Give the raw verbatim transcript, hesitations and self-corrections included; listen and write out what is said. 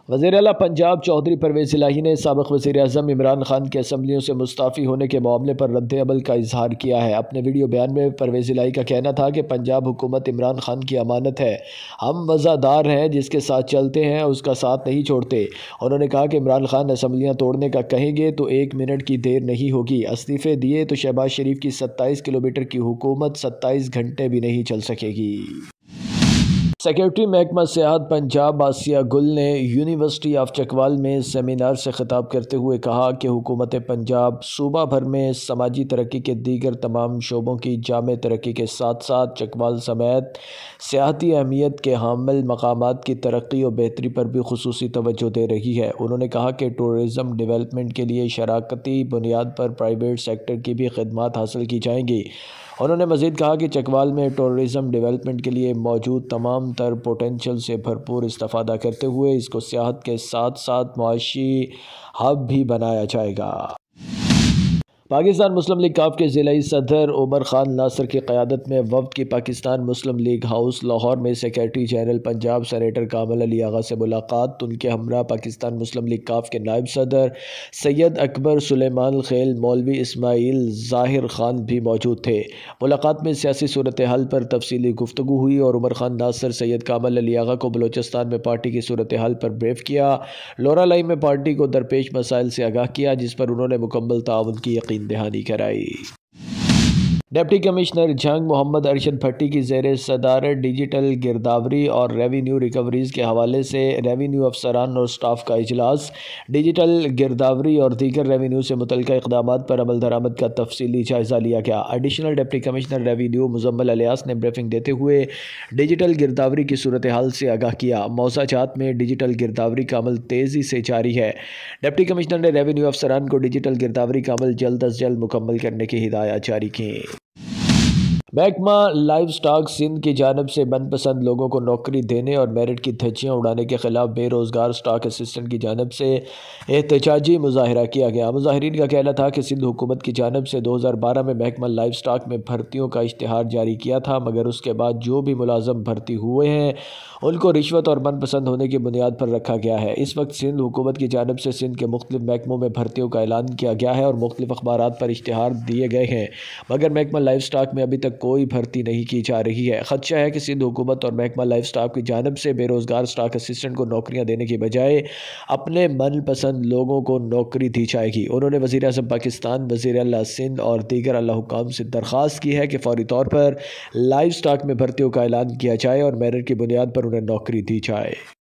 वज़ीर आला पंजाब चौधरी परवेज़ इलाही ने साबिक़ वज़ीर आज़म इमरान खान के असम्बलियों से मुस्ताफ़ी होने के मामले पर रद्द-ए-अमल का इजहार किया है। अपने वीडियो बयान में परवेज़ इलाही का कहना था कि पंजाब हुकूमत इमरान खान की अमानत है, हम वज़ादार हैं, जिसके साथ चलते हैं उसका साथ नहीं छोड़ते। उन्होंने कहा कि इमरान खान असम्बलियाँ तोड़ने का कहेंगे तो एक मिनट की देर नहीं होगी। इस्तीफ़े दिए तो शहबाज शरीफ की सत्ताईस किलोमीटर की हुकूमत सत्ताईस घंटे भी नहीं चल सकेगी। सेक्रेटरी महकमा सियाहत पंजाब आसिया गुल ने यूनिवर्सिटी ऑफ चकवाल में सेमिनार से खिताब करते हुए कहा कि हुकूमत पंजाब सूबा भर में समाजी तरक्की के दीगर तमाम शोबों की जामे तरक्की के साथ साथ चकवाल समेत सियाहती अहमियत के हामिल मकामात की तरक्की और बेहतरी पर भी खुसूसी तवज्जो दे रही है। उन्होंने कहा कि टूरिज़म डेवलपमेंट के लिए शराकती बुनियाद पर प्राइवेट सेक्टर की भी खिदमात हासिल की जाएंगी। उन्होंने मज़ीद कहा कि चकवाल में टूरिज़म डेवलपमेंट के लिए मौजूद तमाम तर पोटेंशल से भरपूर इस्तेफ़ादा करते हुए इसको सियाहत के साथ साथ मुआशी हब भी बनाया जाएगा। पाकिस्तान मुस्लिम लीग काफ के ज़िलाई सदर उमर खान नासिर की क़यादत में वफ़द की पाकिस्तान मुस्लिम लीग हाउस लाहौर में secretary general Punjab senator Kamil Ali Agha से मुलाकात। उनके हमरा पाकिस्तान मुस्लिम लीग काफ के नायब सदर सैयद अकबर सुलेमान खेल मौलवी इस्माइल ज़ाहिर खान भी मौजूद थे। मुलाकात में सियासी सूरत हाल पर तफसीली गुफ्तगू हुई और उमर खान नासिर सैयद कामिल अली आगा को बलोचिस्तान में पार्टी की सूरत हाल पर ब्रीफ किया। लोरा लाई में पार्टी को दरपेश मसाइल से आगाह किया, जिस पर उन्होंने मुकम्मल ताउन की यकीन दहानी कराई। डिप्टी कमिश्नर जंग मोहम्मद अरशद भट्टी की ज़ेर सदारत डिजिटल गिरदावरी और रेवेन्यू रिकवरीज़ के हवाले से रेवेन्यू अफसरान और स्टाफ का इजलास। डिजिटल गिरदावरी और दीगर रेवेन्यू से मुतल्लिक़ इक़दामात पर अमल दरामद का तफसीली जायज़ा लिया गया। Additional deputy commissioner revenue Muzammil Ilyas ने ब्रीफिंग देते हुए डिजिटल गिरदावरी की सूरत हाल से आगाह किया। मौसा जात में डिजिटल गिरदावरी का अमल तेज़ी से जारी है। डिप्टी कमिश्नर ने रेवेन्यू अफसरान को डिजिटल गिरदावरी का अमल जल्द अज जल्द मुकम्मल करने की हिदायत जारी की। महकमा लाइव स्टॉक सिंध की जानब से मनपसंद लोगों को नौकरी देने और मेरिट की धज्जियाँ उड़ाने के खिलाफ बेरोज़गार स्टॉक असिस्टेंट की जानब से एहतजाजी मुजाहरा किया गया। मुजाहिरीन का कहना था कि सिंध हुकूमत की जानब से दो हज़ार बारह में महकमा लाइव स्टॉक में भर्तियों का इश्तिहार जारी किया था, मगर उसके बाद जो भी मुलाजम भर्ती हुए हैं उनको रिश्वत और मनपसंद होने की बुनियाद पर रखा गया है। इस वक्त सिंध हुकूमत की जानब से सिंध के मुख्तलिफ महकमों में भर्तियों का ऐलान किया गया है और मुख्तलिफ अखबारात पर इश्तिहार दिए गए हैं, मगर महकमा लाइव स्टॉक में अभी तक कोई भर्ती नहीं की जा रही है। खदशा है कि सिंध हुकूमत और महकमा लाइफ स्टॉक की जानब से बेरोज़गार स्टॉक असिस्टेंट को नौकरियां देने की बजाय अपने मनपसंद लोगों को नौकरी दी जाएगी। उन्होंने वज़ीर आज़म पाकिस्तान, वज़ीर आला सिंध और दीगर आला हुकाम से दरख्वास्त की है कि फौरी तौर पर लाइव स्टॉक में भर्तियों का ऐलान किया जाए और मेरिट की बुनियाद पर उन्हें नौकरी दी जाए।